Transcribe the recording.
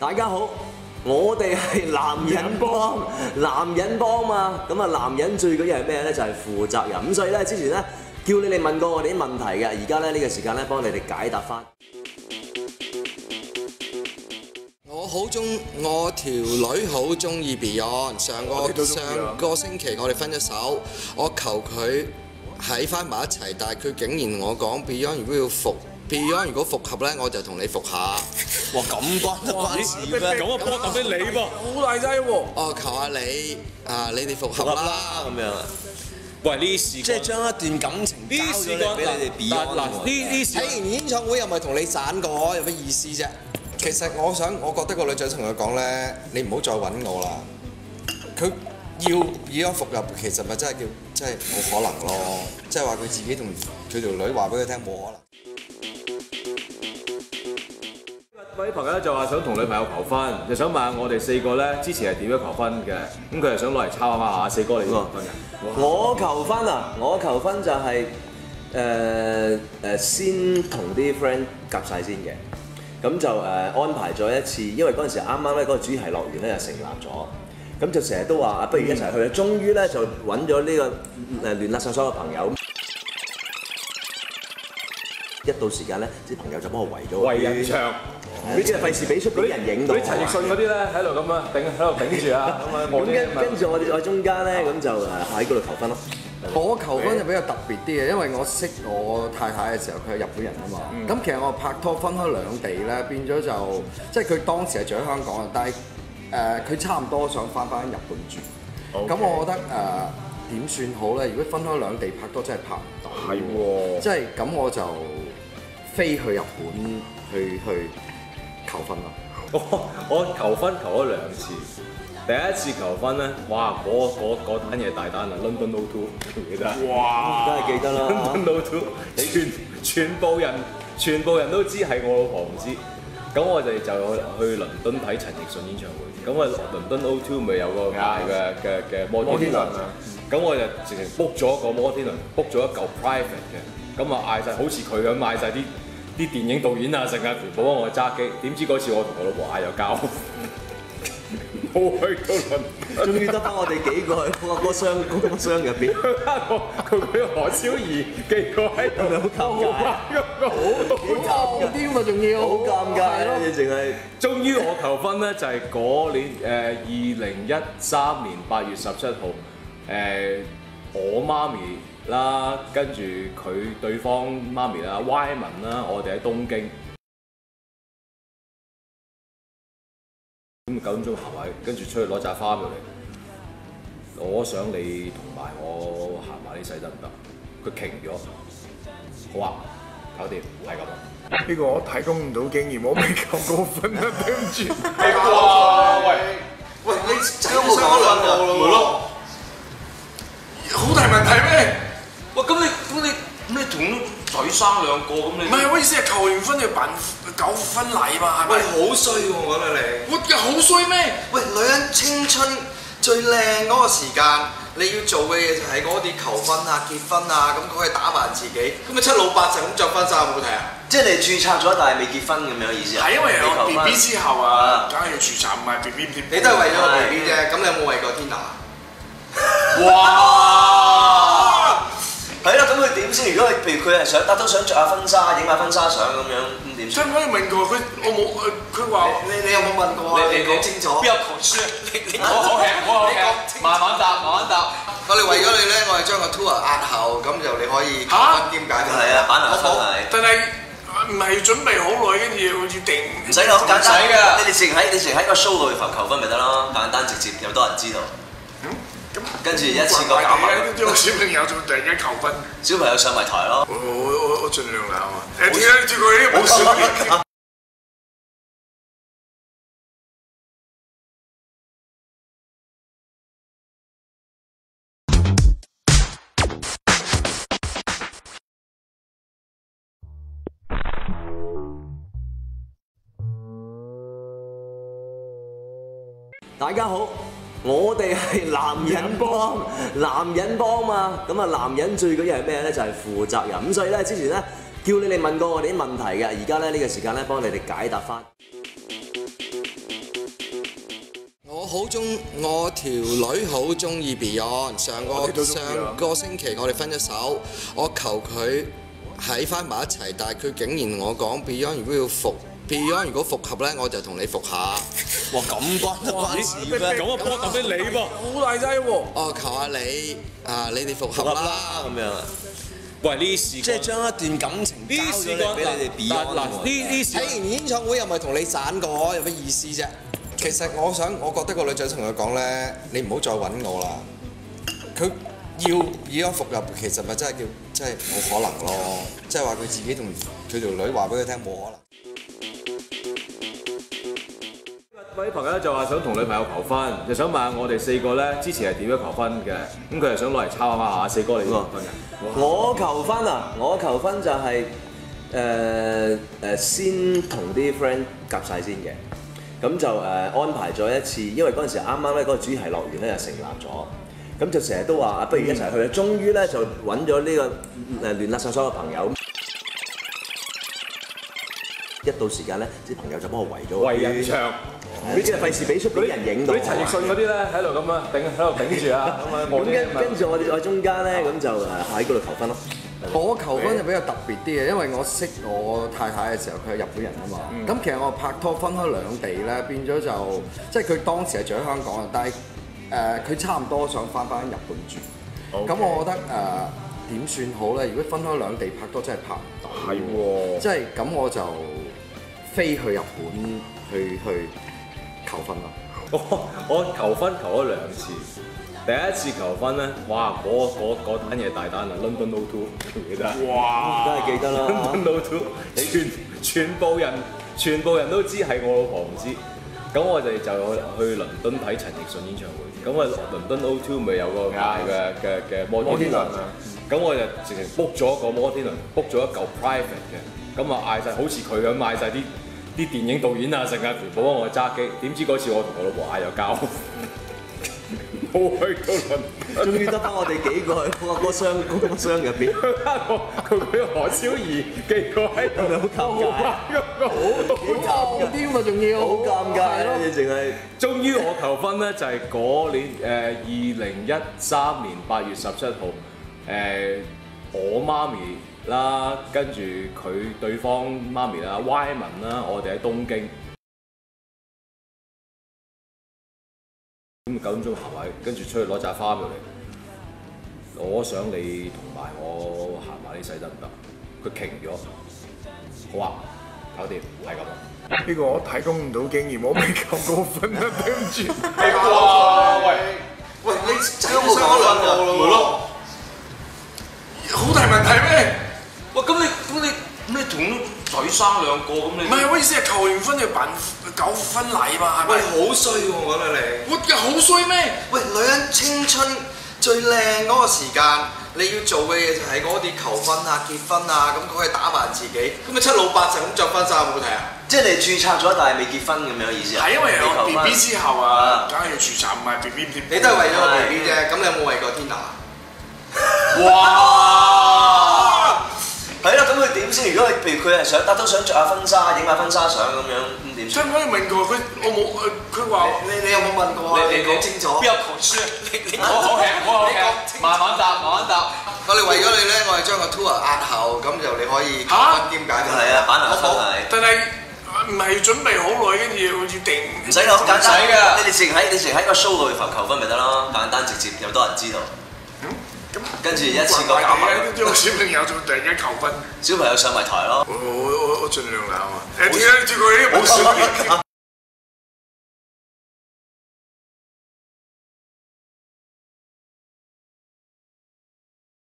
大家好，我哋係男人幫，男人幫嘛。咁啊，男人最緊要係咩咧？就係負責任。咁所以咧，之前咧叫你哋問過我哋啲問題嘅，而家咧呢個時間咧幫你哋解答翻。 我條女好中意 Beyond，上個星期我哋分咗手，我求佢喺翻埋一齊，但係佢竟然同我講 Beyond 如果復合咧，我就同你復下。 哇，咁關事咩？ 咁啊，波揼俾你噃，好大劑喎！ 哦，求下你你哋復合啦咁樣。 喂，呢事即係將一段感情交咗俾你哋 Beyond 嗱，呢事睇完演唱會又唔係同你散過，有乜意思啫？其實我覺得個女仔同佢講咧，你唔好再揾我啦。佢要以咗復合，其實咪真係冇可能咯。即係話佢自己同佢條女話俾佢聽冇可能。 位朋友就話想同女朋友求婚，就想問下我哋四個咧之前係點樣求婚嘅？咁佢係想攞嚟抄下四哥你點求婚嘅？ 我求婚啊！我求婚就係先同啲 friend 夾晒先嘅。咁就安排咗一次，因為嗰陣時啱啱咧嗰個主題樂園咧就成立咗，咁就成日都話不如一齊去啦。終於咧就揾咗呢個聯絡上所有朋友，一到時間咧啲朋友就幫我圍咗圍人牆， 呢啲係費事俾出俾人影到。 嗰啲陳奕迅嗰啲咧喺度咁啊喺度頂住啊，咁啊跟住我中間咧咁就喺嗰度求婚咯。 我求婚就比較特別啲嘅，因為我識我太太嘅時候，佢係日本人啊嘛。咁其實我拍拖分開兩地咧，變咗就即係佢當時係住喺香港啊，但係佢差唔多想翻日本住。咁我覺得點算好咧？如果分開兩地拍拖真係拍唔到。 係喎， 即係咁我就飛去日本去求婚啦。 我求婚求咗2次。第一次求婚咧，哇！嗰單嘢大單啊 ，London O2 記唔記得？ 哇！梗係記得啦 ，London O2 全部人都知係我老婆唔知。咁我哋就去倫敦睇陳奕迅演唱會。咁啊，倫敦 O2 咪有個大嘅摩天輪啊。咁我就直情 book 咗個摩天輪 ，book 咗一嚿 private 嘅。咁啊嗌晒好似佢咁嗌晒啲電影導演啊，成日全部幫我揸機。點知嗰次我同我老婆嗌咗交。冇去到倫， 終於得翻我哋幾個喺嗰個箱入邊。 佢何小儀幾個喺度， 好尷尬仲要好尷尬咯！你淨係終於我求婚咧，就係嗰年2013年8月17號，我媽咪啦，跟住佢對方媽咪啦，Wyman啦，我哋喺東京。咁9點鐘行埋，跟住出去攞扎花過嚟。我想你同埋我行埋呢世得唔得？佢停咗。好啊，搞掂，係咁啦。 呢個我提供唔到經驗，我未求過婚啊，對唔住。 哇！ 喂，你真係冇講兩個咯？ 咪咯，好大問題咩？ 喂，咁你同仔生兩個咁你？ 唔係，我意思係求完婚要辦搞婚禮嘛，係咪？ 喂，好衰喎！我覺得你。 我嘅好衰咩？ 喂，女人青春最靚嗰個時間，你要做嘅嘢就係嗰啲求婚啊、結婚啊，咁佢可以打扮自己。咁咪7老8實咁着婚紗，好唔好睇啊？ 即係你註冊咗，但係未結婚咁樣意思啊？ 係因為有 B B 之後啊，梗係要註冊，唔係 B B 點？ 你都係為咗個 B B 啫，咁你有冇為過 Tina？ 哇！係啦，咁佢點先？如果譬如佢係想都想着下婚紗，影下婚紗相咁樣，咁點？ 所以可以問過佢，我冇佢話你有冇問過啊？你講清楚。 邊有求書？你講慢慢答。 我哋為咗你咧，我哋將個 tour 壓後，咁就你可以求婚兼解決。 係啊，擺埋婚禮。 但係唔係準備好耐，跟住要定？ 唔使咁簡單㗎，你哋淨喺個 show 度求婚咪得咯，簡單直接，有多人知道。 咁跟住一次過搞埋。 啲小朋友仲突然間求婚， 小朋友上埋台咯。 我盡量啦，係嘛？點解照顧呢啲冇小大家好，我哋係男人幫，男人幫嘛。咁啊，男人最緊要係咩咧？就係負責任。咁所以咧，之前咧叫你哋問過我哋啲問題嘅，而家咧呢個時間咧幫你哋解答翻。 我條女好中意 Beyond，上個星期我哋分咗手，我求佢喺翻埋一齊，但係佢竟然同我講 Beyond 如果復合咧，我就同你復下。 哇，咁關事咩？ 咁啊，波揼俾你噃， 好大劑喎！ 哦，求下你你哋復合啦咁樣。 喂，呢啲事即係將一段感情交咗俾你哋 Beyond 呢事睇完演唱會又唔係同你散過，有乜意思啫？其實我覺得個女仔同佢講咧，你唔好再揾我啦。佢要以咗復入，其實咪真係冇可能咯。即係話佢自己同佢條女話俾佢聽冇可能。 位朋友咧就話想同女朋友求婚，就想問下我哋4個咧之前係點樣求婚嘅？咁佢係想攞嚟抄下4哥你點求婚嘅？ 我求婚啊！我求婚就係先同啲 friend 夾晒先嘅，咁就安排咗一次，因為嗰陣時啱啱咧嗰個主題樂園咧就成立咗，咁就成日都話不如一齊去，終於咧就揾咗呢個聯絡晒所有朋友。一到時間咧，啲朋友就幫我圍咗圍人牆， 呢啲係費事俾出俾人影到。 嗰啲陳奕迅嗰啲咧喺度咁樣喺度頂住啊！ 跟住我哋喺中間咧，咁就喺嗰度求婚咯。 我求婚就比較特別啲嘅，因為我識我太太嘅時候，佢係日本人啊嘛。咁其實我拍拖分開兩地咧，變咗就即係佢當時係住喺香港，但係佢差唔多想翻日本住。咁我覺得點算好咧？如果分開兩地拍拖真係拍唔到。係喎。即係咁我就飛去日本去求婚咯。 我求婚求咗2次。第一次求婚咧，哇！嗰單嘢大單啊 ，London O2 記唔記得？ 哇！梗係記得啦 ，London O2，全部人都知係我老婆唔知。咁我哋就去倫敦睇陳奕迅演唱會。咁啊，倫敦 O2 咪有個大嘅摩天輪啊。咁我就直情 book 咗個摩天輪 ，book 咗一嚿 private 嘅。咁啊嗌晒好似佢咁嗌晒啲電影導演啊，成啊全部幫我揸機。點知嗰次我同我老婆嗌咗交。冇去到倫敦， 終於得翻我哋幾個喺嗰個箱入邊。 佢何小儀幾個喺度， 好尷尬， 好戇添啊，仲要好尷尬咯！你淨係終於我求婚咧，就係嗰年2013年8月17號，我媽咪啦，跟住佢對方媽咪啦，Y 文啦，我哋喺東京。咁9點鐘行埋，跟住出去攞扎花入嚟。我想你同埋我行埋呢世得唔得？佢停咗。好啊，搞掂，係咁啦。 呢個我提供唔到經驗，我未求過婚啊，對唔住。 哇！喂，你仔都冇求婚㗎？咪咯， 好大問題咩？ 喂，咁你同啲仔生2個咁你？ 唔係，我意思係求完婚要辦搞婚禮嘛，係咪？ 喂，好衰喎！我覺得你。 我嘅好衰咩？ 喂，女人青春最靚嗰個時間，你要做嘅嘢就係嗰啲求婚啊、結婚啊，咁佢可以打扮自己。咁咪7老8十咁着婚紗好唔好睇啊？ 即係你註冊咗，但係未結婚咁樣意思啊？ 係因為有 BB 之後啊，梗係要註冊，唔係 BB 點？ 你都係為咗個 BB 啫，咁你有冇為過 Tina？ 哇！係啦，咁佢點先？如果譬如佢係想都想着下婚紗，影下婚紗相咁樣，咁點算？ 真可以問過佢，我冇佢話你有冇問過啊？你講清楚。 邊有求書？你講慢慢答。 我哋為咗你咧，我哋將個 tour 押後，咁就你可以結婚兼解決。係啊，版納婚禮。 但係唔係準備好耐，跟住要定。 唔使好簡單㗎，你淨喺個 show 度求婚咪得咯，簡單直接，有多人知道。 咁跟住一次過搞埋。 啲小朋友仲突然間求婚， 小朋友上埋台咯。 我盡量啦，係嘛？點解你照顧啲冇小朋友？